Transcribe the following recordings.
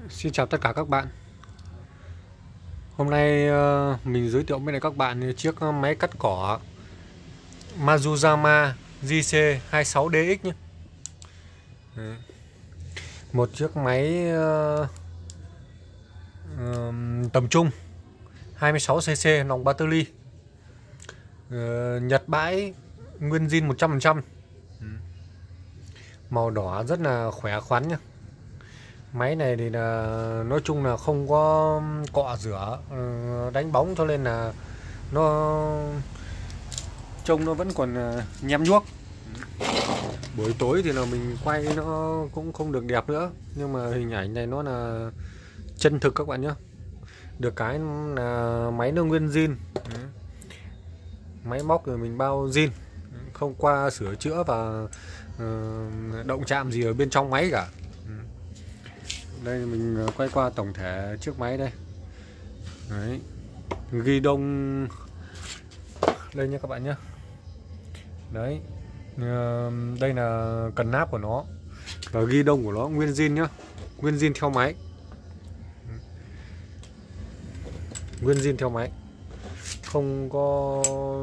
Xin chào tất cả các bạn. Hôm nay mình giới thiệu với các bạn chiếc máy cắt cỏ Mazuzama JC26DX nhé. Một chiếc máy tầm trung 26cc nòng 3 ly. Nhật bãi nguyên zin 100%. Màu đỏ rất là khỏe khoắn nhé. Máy này thì là nói chung là không có cọ rửa đánh bóng, cho nên là nó trông nó vẫn còn nhem nhuốc. Buổi tối thì là mình quay nó cũng không được đẹp nữa, nhưng mà hình ảnh này nó là chân thực các bạn nhé. Được cái là máy nó nguyên zin, máy móc rồi mình bao zin, không qua sửa chữa và động chạm gì ở bên trong máy cả. Đây mình quay qua tổng thể chiếc máy đây. Đấy. Ghi đông đây nha các bạn nhé. Đấy. Đây là cần nắp của nó và ghi đông của nó nguyên zin nhá, nguyên zin theo máy, nguyên zin theo máy, không có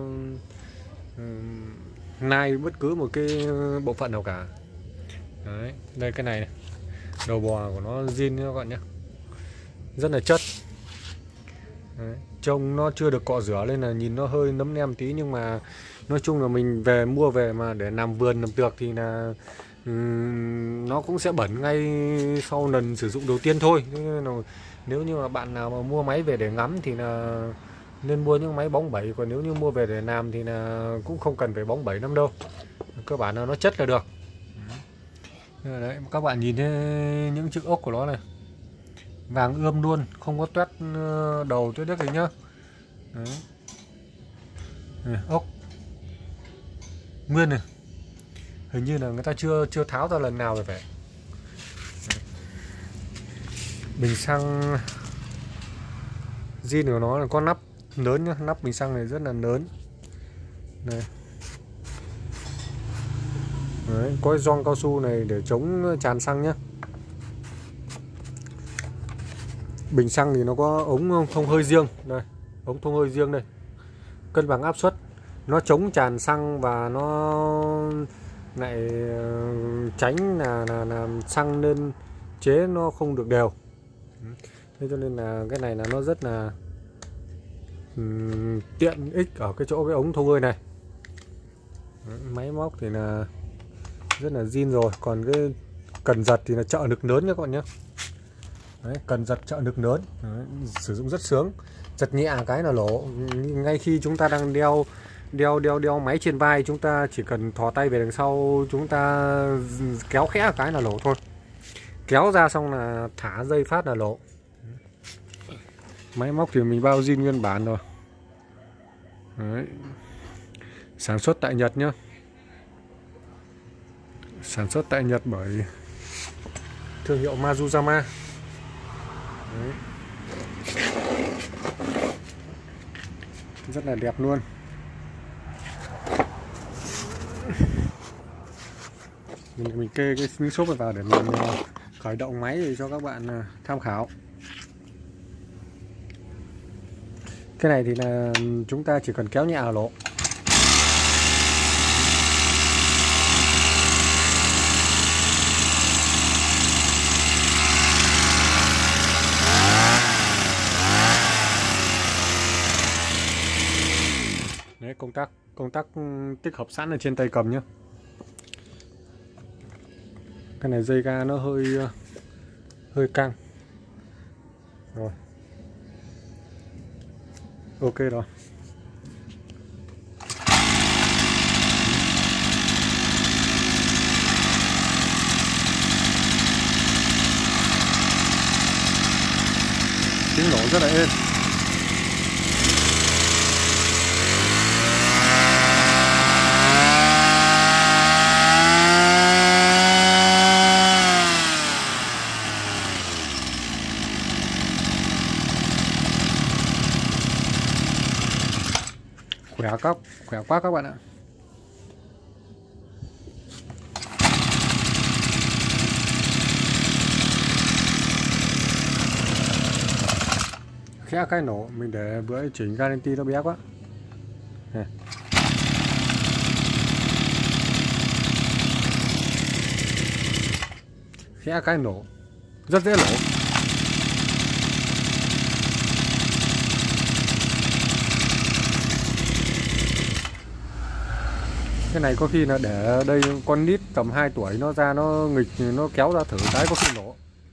nai bất cứ một cái bộ phận nào cả. Đấy. Đây cái này, đầu bò của nó zin các bạn nhé, rất là chất. Đấy. Trông nó chưa được cọ rửa nên là nhìn nó hơi nấm nem tí, nhưng mà nói chung là mình mua về mà để làm vườn làm tược thì là nó cũng sẽ bẩn ngay sau lần sử dụng đầu tiên thôi. Nếu như mà bạn nào mà mua máy về để ngắm thì là nên mua những máy bóng bẩy, còn nếu như mua về để làm thì là cũng không cần phải bóng bẩy lắm đâu, cơ bản là nó chất là được. Đấy, các bạn nhìn thấy những chiếc ốc của nó này, vàng ươm luôn, không có toét đầu toét đất gì nhá. Đấy. Này, ốc nguyên này, hình như là người ta chưa tháo ra lần nào rồi phải. Bình xăng zin của nó là có nắp lớn nhá, nắp bình xăng này rất là lớn này. Đấy, có gioăng cao su này để chống tràn xăng nhé. Bình xăng thì nó có ống thông hơi riêng đây, ống thông hơi riêng đây, cân bằng áp suất, nó chống tràn xăng và nó lại tránh là xăng lên chế nó không được đều. Thế cho nên là cái này là nó rất là tiện ích ở cái chỗ cái ống thông hơi này. Máy móc thì là rất là zin rồi, còn cái cần giật thì là trợ lực lớn nha các bạn nhé. Đấy, cần giật trợ lực lớn. Đấy, sử dụng rất sướng, giật nhẹ cái là nổ. Ngay khi chúng ta đang đeo máy trên vai, chúng ta chỉ cần thò tay về đằng sau, chúng ta kéo khẽ cái là nổ thôi, kéo ra xong là thả dây phát là nổ. Máy móc thì mình bao zin nguyên bản rồi. Đấy. Sản xuất tại Nhật nhá, sản xuất tại Nhật bởi thương hiệu Mazuzama. Đấy. Rất là đẹp luôn. Mình kê cái miếng xốp này vào để mình khởi động máy để cho các bạn tham khảo. Cái này thì là chúng ta chỉ cần kéo nhẹ là nổ. Đấy, công tắc tích hợp sẵn ở trên tay cầm nhé. Cái này dây ga nó hơi căng rồi, ok rồi. Tiếng nổ rất là êm. Khỏe quá các bạn ạ. khẽ cái nổ. Mình để bữa chỉnh garanti nó bé quá. Khẽ cái nổ, rất dễ nổ. Cái này có khi là để đây con nít tầm 2 tuổi nó ra nó nghịch, nó kéo ra thử cái có khi nổ.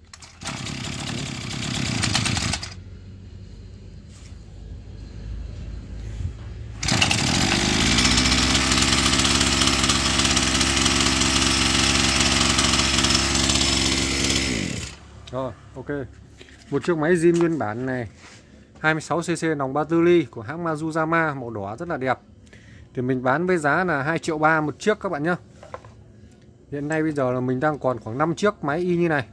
Rồi, ok. Một chiếc máy zin nguyên bản này 26cc nòng 34 ly của hãng Mazuzama, màu đỏ rất là đẹp. Thì mình bán với giá là 2,3 triệu một chiếc các bạn nhé. Hiện nay bây giờ là mình đang còn khoảng 5 chiếc máy y như này.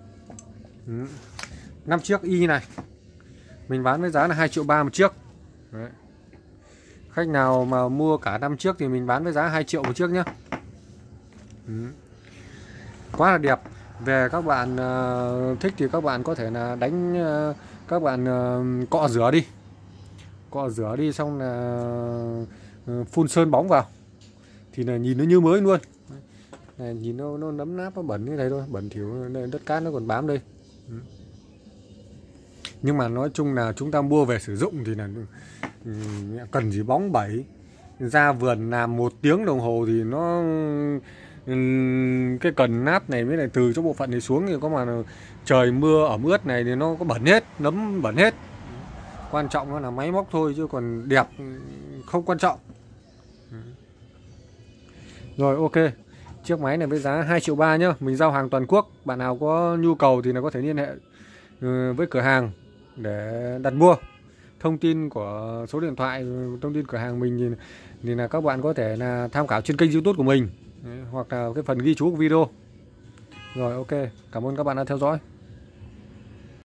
5 chiếc y như này. Mình bán với giá là 2,3 triệu một chiếc. Đấy. Khách nào mà mua cả 5 chiếc thì mình bán với giá 2 triệu một chiếc nhé. Quá là đẹp. Về các bạn thích thì các bạn có thể là đánh, các bạn cọ rửa đi. Cọ rửa đi xong là phun sơn bóng vào thì là nhìn nó như mới luôn. Này, nhìn nó nấm náp, nó bẩn như này thôi, bẩn thỉu, đất cát nó còn bám đây. Nhưng mà nói chung là chúng ta mua về sử dụng thì là cần gì bóng bẩy. Ra vườn làm 1 tiếng đồng hồ thì nó cái cần nát này với lại từ chỗ bộ phận này xuống thì có mà trời mưa ẩm ướt này thì nó có bẩn hết, nấm bẩn hết. Quan trọng nó là máy móc thôi chứ còn đẹp không quan trọng. Rồi, ok. Chiếc máy này với giá 2,3 triệu nhá. Mình giao hàng toàn quốc. Bạn nào có nhu cầu thì là có thể liên hệ với cửa hàng để đặt mua. Thông tin của số điện thoại, thông tin cửa hàng mình thì là các bạn có thể là tham khảo trên kênh YouTube của mình. Hoặc là cái phần ghi chú của video. Rồi, ok. Cảm ơn các bạn đã theo dõi.